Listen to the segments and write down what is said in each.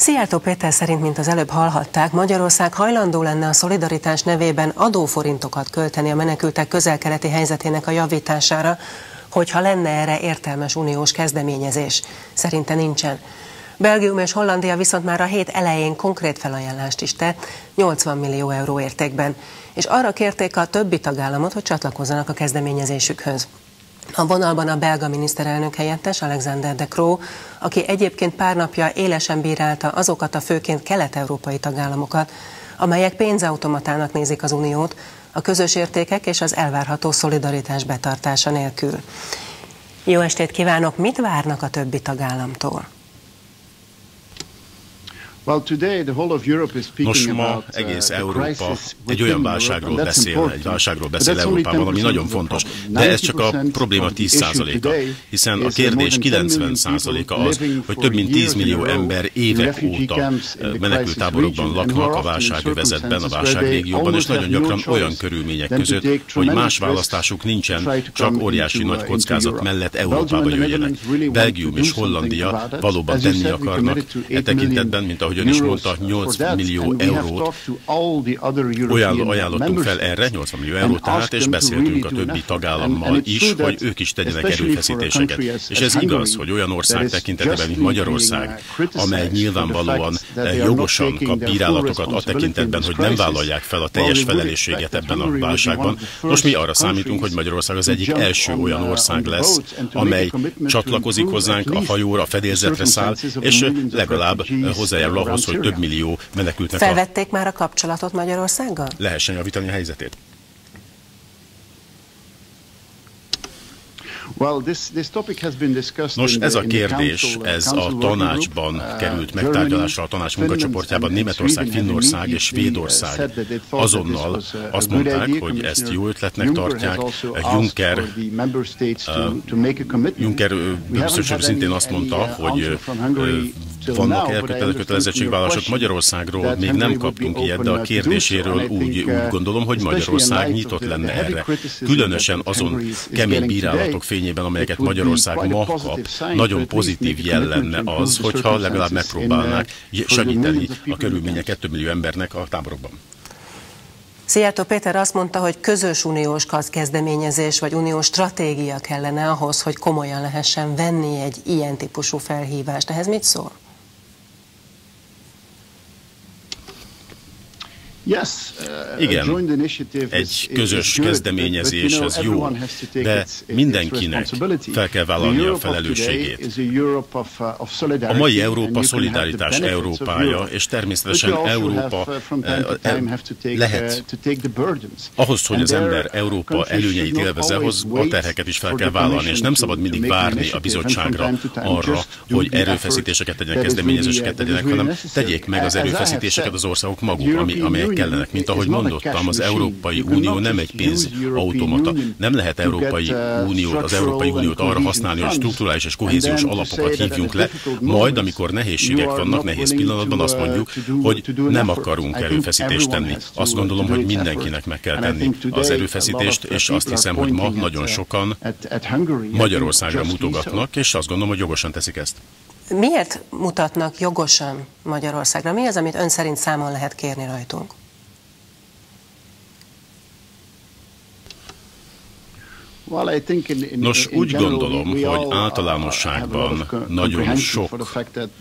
Szijjártó Péter szerint, mint az előbb hallhatták, Magyarország hajlandó lenne a szolidaritás nevében adóforintokat költeni a menekültek közel-keleti helyzetének a javítására, hogyha lenne erre értelmes uniós kezdeményezés. Szerinte nincsen. Belgium és Hollandia viszont már a hét elején konkrét felajánlást is tett, 80 millió euró értékben, és arra kérték a többi tagállamot, hogy csatlakozzanak a kezdeményezésükhöz. A vonalban a belga miniszterelnök helyettes Alexander De Croo, aki egyébként pár napja élesen bírálta azokat a főként kelet-európai tagállamokat, amelyek pénzautomatának nézik az uniót, a közös értékek és az elvárható szolidaritás betartása nélkül. Jó estét kívánok! Mit várnak a többi tagállamtól? Nos, ma egész Európa egy olyan válságról beszél Európában, ami nagyon fontos, de ez csak a probléma 10%-a, hiszen a kérdés 90%-a az, hogy több mint 10 millió ember évek óta menekülttáborokban laknak a válságövezetben, a válságrégióban, és nagyon gyakran olyan körülmények között, hogy más választásuk nincsen, csak óriási nagy kockázat mellett Európába jöjjenek. Belgium és Hollandia valóban tenni akarnak e tekintetben, mint ahogy ön is mondta, 8 millió eurót ajánlottunk fel erre, 80 millió eurót tehát, és beszéltünk a többi tagállammal is, hogy ők is tegyenek erőfeszítéseket. És ez igaz, hogy olyan ország tekintetében, mint Magyarország, amely nyilvánvalóan jogosan kap bírálatokat a tekintetben, hogy nem vállalják fel a teljes felelősséget ebben a válságban. Most mi arra számítunk, hogy Magyarország az egyik első olyan ország lesz, amely csatlakozik hozzánk a hajóra, a fedélzetre száll, és legalább hozzájárul ahhoz, hogy több millió menekültnek Felvették már a kapcsolatot Magyarországgal? Lehessen javítani a helyzetét. Nos, ez a kérdés, ez a tanácsban került megtárgyalásra, a tanács munkacsoportjában. Németország, Finnország és Svédország azonnal azt mondták, hogy ezt jó ötletnek tartják. Juncker biztos szintén azt mondta, hogy vannak elkötelezettségvállalások. Magyarországról még nem kaptunk ilyet, de a kérdéséről úgy gondolom, hogy Magyarország nyitott lenne erre. Különösen azon kemény bírálatok fényében, amelyeket Magyarország ma kap, nagyon pozitív jel lenne az, hogyha legalább megpróbálnák segíteni a körülményeket több millió embernek a táborokban. Szijjártó Péter azt mondta, hogy közös uniós kezdeményezés vagy uniós stratégia kellene ahhoz, hogy komolyan lehessen venni egy ilyen típusú felhívást. Ehhez mit szól? Igen, egy közös kezdeményezés, ez jó, de mindenkinek fel kell vállalni a felelősségét. A mai Európa szolidaritás Európája, és természetesen Európa lehet, ahhoz, hogy az ember Európa előnyeit élvezze, ahhoz a terheket is fel kell vállalni, és nem szabad mindig várni a bizottságra arra, hogy erőfeszítéseket tegyenek, kezdeményezéseket tegyenek, hanem tegyék meg az erőfeszítéseket az országok maguk, amelyek kellenek. Mint ahogy mondottam, az Európai Unió nem egy pénzautomata. Nem lehet az Európai Uniót arra használni, hogy strukturális és kohéziós alapokat hívjunk le, majd amikor nehézségek vannak, nehéz pillanatban azt mondjuk, hogy nem akarunk erőfeszítést tenni. Azt gondolom, hogy mindenkinek meg kell tenni az erőfeszítést, és azt hiszem, hogy ma nagyon sokan Magyarországra mutogatnak, és azt gondolom, hogy jogosan teszik ezt. Miért mutatnak jogosan Magyarországra? Mi az, amit ön szerint számon lehet kérni rajtunk? Nos, úgy gondolom, hogy általánosságban nagyon sok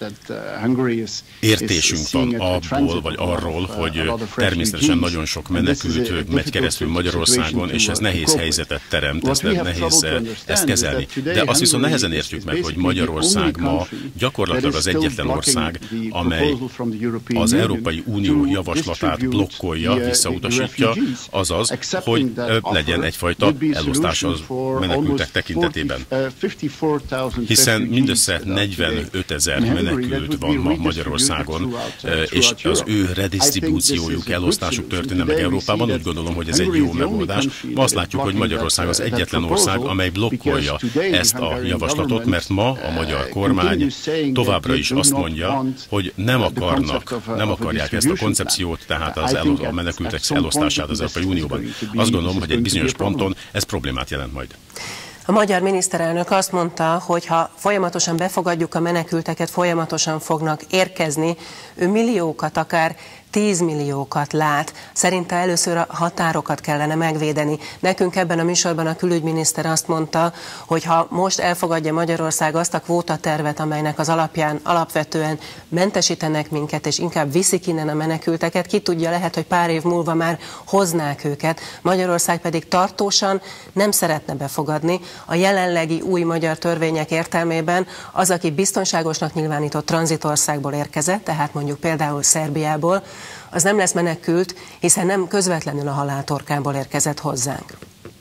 értésünk van abból, vagy arról, hogy természetesen nagyon sok menekült megy keresztül Magyarországon, és ez nehéz helyzetet teremt, ez nehéz ezt kezelni. De azt viszont nehezen értjük meg, hogy Magyarország ma gyakorlatilag az egyetlen ország, amely az Európai Unió javaslatát blokkolja, visszautasítja, azaz, hogy legyen egyfajta elosztás az menekültek tekintetében. Hiszen mindössze 45 000 menekült van ma Magyarországon, és az ő redisztribúciójuk, elosztásuk történne meg Európában. Úgy gondolom, hogy ez egy jó megoldás. Ma azt látjuk, hogy Magyarország az egyetlen ország, amely blokkolja ezt a javaslatot, mert ma a magyar kormány továbbra is azt mondja, hogy nem akarják ezt a koncepciót, tehát a menekültek elosztását az Európai Unióban. Azt gondolom, hogy egy bizonyos ponton ez problémát jelent majd. A magyar miniszterelnök azt mondta, hogy ha folyamatosan befogadjuk a menekülteket, folyamatosan fognak érkezni, ő milliókat, akár 10 milliókat lát. Szerinte először a határokat kellene megvédeni. Nekünk ebben a műsorban a külügyminiszter azt mondta, hogy ha most elfogadja Magyarország azt a kvótatervet, amelynek az alapján alapvetően mentesítenek minket, és inkább viszik innen a menekülteket, ki tudja, lehet, hogy pár év múlva már hoznák őket. Magyarország pedig tartósan nem szeretne befogadni. A jelenlegi új magyar törvények értelmében az, aki biztonságosnak nyilvánított tranzitországból érkezett, tehát mondjuk például Szerbiából, az nem lesz menekült, hiszen nem közvetlenül a haláltorkából érkezett hozzánk.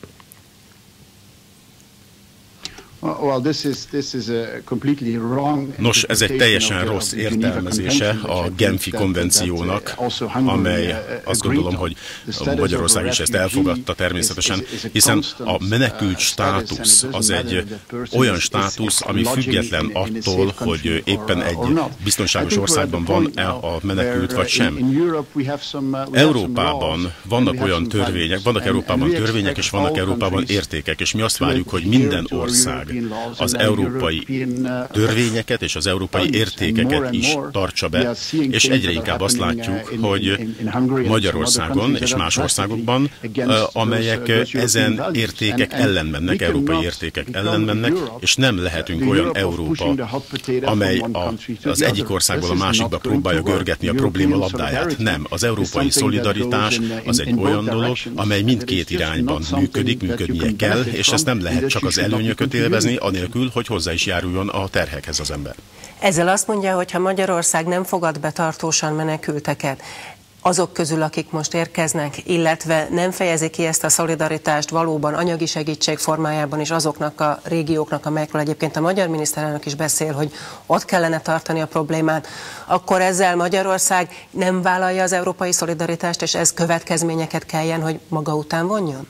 Nos, ez egy teljesen rossz értelmezése a Genfi konvenciónak, amely azt gondolom, hogy Magyarország is ezt elfogadta természetesen, hiszen a menekült státusz az egy olyan státusz, ami független attól, hogy éppen egy biztonságos országban van-e a menekült vagy sem. Európában vannak olyan törvények, vannak Európában törvények, és vannak Európában értékek, és mi azt várjuk, hogy minden ország az európai törvényeket és az európai értékeket is tartsa be, és egyre inkább azt látjuk, hogy Magyarországon és más országokban, amelyek ezen értékek ellen mennek, európai értékek ellen mennek, és nem lehetünk olyan Európa, amely az egyik országból a másikba próbálja görgetni a probléma labdáját. Nem, az európai szolidaritás az egy olyan dolog, amely mindkét irányban működik, működnie kell, és ezt nem lehet csak az előnyöket élvezni, anélkül, hogy hozzá is járuljon a terhekhez az ember. Ezzel azt mondja, hogy ha Magyarország nem fogad be tartósan menekülteket, azok közül, akik most érkeznek, illetve nem fejezik ki ezt a szolidaritást valóban anyagi segítség formájában is azoknak a régióknak, amelyekről egyébként a magyar miniszterelnök is beszél, hogy ott kellene tartani a problémát, akkor ezzel Magyarország nem vállalja az európai szolidaritást, és ez következményeket kelljen, hogy maga után vonjon?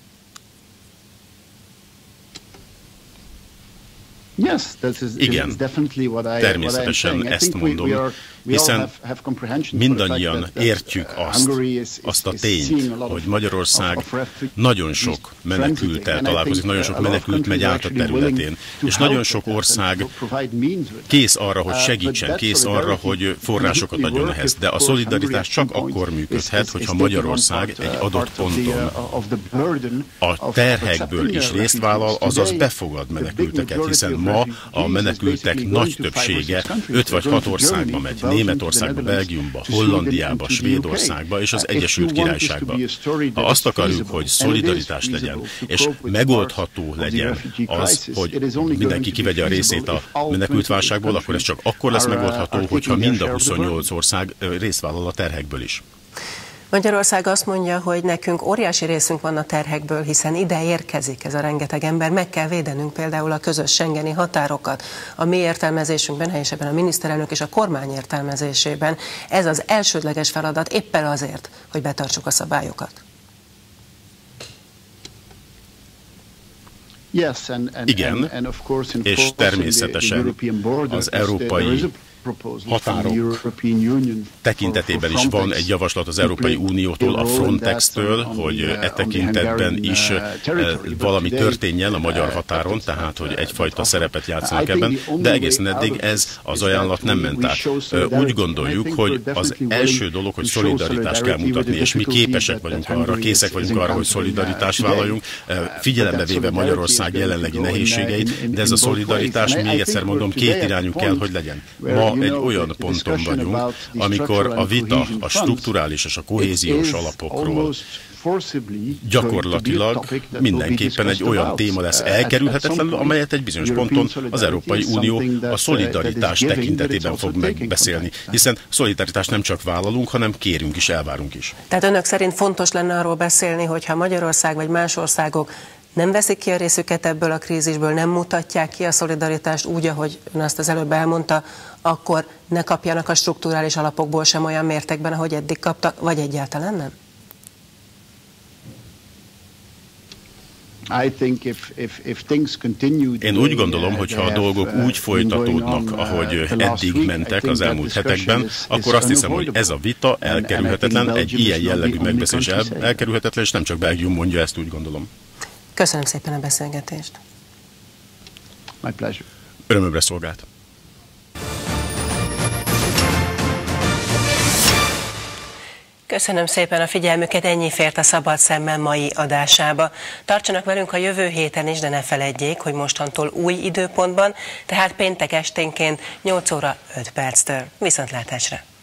Igen, természetesen ezt mondom, hiszen mindannyian értjük azt a tényt, hogy Magyarország nagyon sok menekülttel találkozik, nagyon sok menekült megy át a területén, és nagyon sok ország kész arra, hogy segítsen, kész arra, hogy forrásokat adjon ehhez. De a szolidaritás csak akkor működhet, hogyha Magyarország egy adott ponton a terhekből is részt vállal, azaz befogad menekülteket, hiszen ma a menekültek nagy többsége 5 vagy 6 országba megy. Németországba, Belgiumba, Hollandiába, Svédországba és az Egyesült Királyságba. Ha azt akarjuk, hogy szolidaritás legyen, és megoldható legyen az, hogy mindenki kivegye a részét a menekültválságból, akkor ez csak akkor lesz megoldható, hogyha mind a 28 ország részt vállal a terhekből is. Magyarország azt mondja, hogy nekünk óriási részünk van a terhekből, hiszen ide érkezik ez a rengeteg ember, meg kell védenünk például a közös schengeni határokat. A mi értelmezésünkben, helyesebben a miniszterelnök és a kormány értelmezésében ez az elsődleges feladat éppen azért, hogy betartsuk a szabályokat. Igen, és természetesen az európai határok tekintetében is van egy javaslat az Európai Uniótól, a Frontex-től, hogy e tekintetben is valami történjen a magyar határon, tehát hogy egyfajta szerepet játszanak ebben, de egészen eddig ez az ajánlat nem ment át. Úgy gondoljuk, hogy az első dolog, hogy szolidaritást kell mutatni, és mi képesek vagyunk arra, készek vagyunk arra, hogy szolidaritást vállaljunk, figyelembe véve Magyarország jelenlegi nehézségeit, de ez a szolidaritás, még egyszer mondom, két irányú kell, hogy legyen. Ma egy olyan ponton vagyunk, amikor a vita a strukturális és a kohéziós alapokról gyakorlatilag mindenképpen egy olyan téma lesz elkerülhetetlenül, amelyet egy bizonyos ponton az Európai Unió a szolidaritás tekintetében fog megbeszélni, hiszen szolidaritást nem csak vállalunk, hanem kérünk is, elvárunk is. Tehát önök szerint fontos lenne arról beszélni, hogyha Magyarország vagy más országok nem veszik ki a részüket ebből a krízisből, nem mutatják ki a szolidaritást úgy, ahogy ön azt az előbb elmondta, akkor ne kapjanak a strukturális alapokból sem olyan mértékben, ahogy eddig kaptak, vagy egyáltalán nem? Én úgy gondolom, hogy ha a dolgok úgy folytatódnak, ahogy eddig mentek az elmúlt hetekben, akkor azt hiszem, hogy ez a vita elkerülhetetlen, egy ilyen jellegű megbeszélés elkerülhetetlen, és nem csak Belgium mondja ezt, úgy gondolom. Köszönöm szépen a beszélgetést. My pleasure. Örömömre szolgált. Köszönöm szépen a figyelmüket, ennyi fért a Szabad Szemmel mai adásába. Tartsanak velünk a jövő héten is, de ne feledjék, hogy mostantól új időpontban, tehát péntek esténként 8 óra 5 perctől. Viszontlátásra!